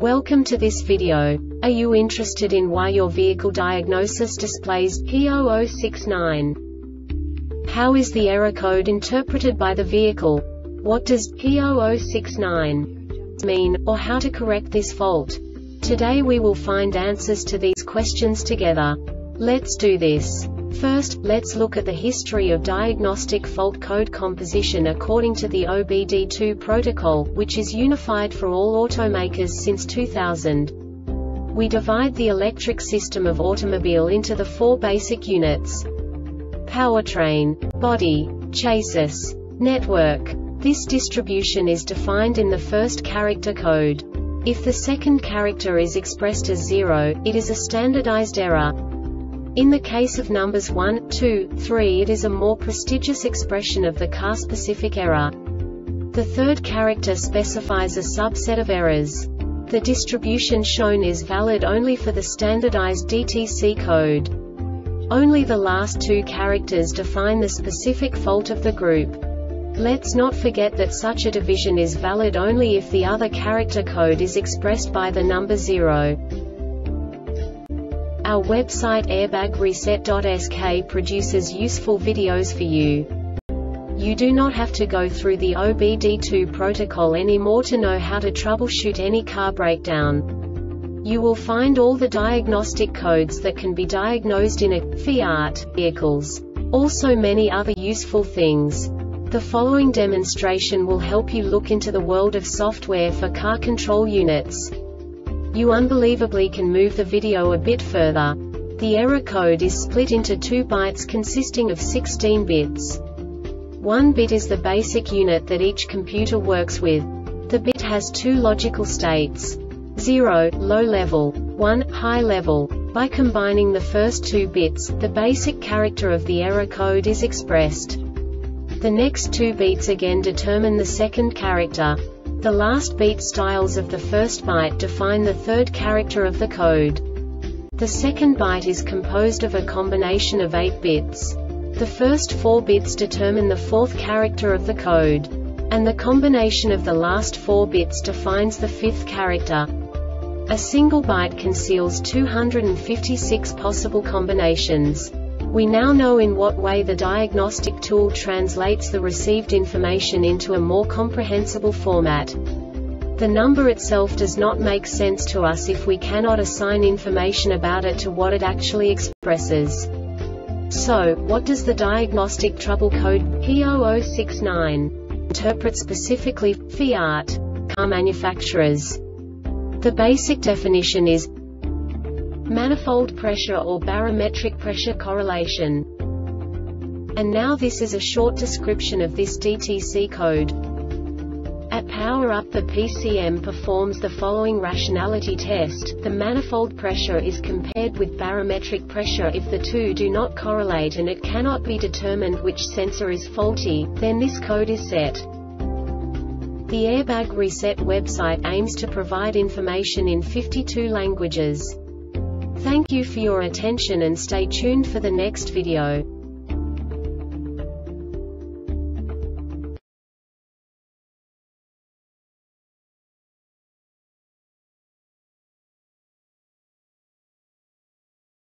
Welcome to this video. Are you interested in why your vehicle diagnosis displays P0069? How is the error code interpreted by the vehicle? What does P0069 mean, or how to correct this fault? Today we will find answers to these questions together. Let's do this. First, let's look at the history of diagnostic fault code composition according to the OBD2 protocol, which is unified for all automakers since 2000. We divide the electric system of automobile into the four basic units: powertrain, body, chassis, network. This distribution is defined in the first character code. If the second character is expressed as 0, it is a standardized error. In the case of numbers 1, 2, 3, it is a more prestigious expression of the car-specific error. The third character specifies a subset of errors. The distribution shown is valid only for the standardized DTC code. Only the last two characters define the specific fault of the group. Let's not forget that such a division is valid only if the other character code is expressed by the number 0. Our website airbagreset.sk produces useful videos for you. You do not have to go through the OBD2 protocol anymore to know how to troubleshoot any car breakdown. You will find all the diagnostic codes that can be diagnosed in a Fiat vehicles. Also many other useful things. The following demonstration will help you look into the world of software for car control units. You unbelievably can move the video a bit further. The error code is split into 2 bytes consisting of 16 bits. 1 bit is the basic unit that each computer works with. The bit has 2 logical states: 0, low level, 1, high level. By combining the first 2 bits, the basic character of the error code is expressed. The next 2 beats again determine the second character. The last beat styles of the first byte define the third character of the code. The second byte is composed of a combination of 8 bits. The first 4 bits determine the fourth character of the code. And the combination of the last 4 bits defines the fifth character. A single byte conceals 256 possible combinations. We now know in what way the diagnostic tool translates the received information into a more comprehensible format. The number itself does not make sense to us if we cannot assign information about it to what it actually expresses. So, what does the diagnostic trouble code P0069 interpret specifically for Fiat car manufacturers? The basic definition is manifold pressure or barometric pressure correlation. And now this is a short description of this DTC code. At power up, the PCM performs the following rationality test. The manifold pressure is compared with barometric pressure. If the two do not correlate and it cannot be determined which sensor is faulty, then this code is set. The Airbag Reset website aims to provide information in 52 languages. Thank you for your attention and stay tuned for the next video.